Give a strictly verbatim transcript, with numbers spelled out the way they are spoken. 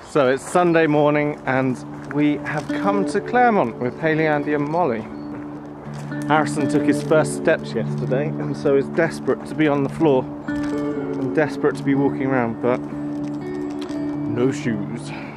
So it's Sunday morning and we have come to Claremont with Hayley, Andy and Molly. Harrison took his first steps yesterday and so is desperate to be on the floor and desperate to be walking around, but no shoes.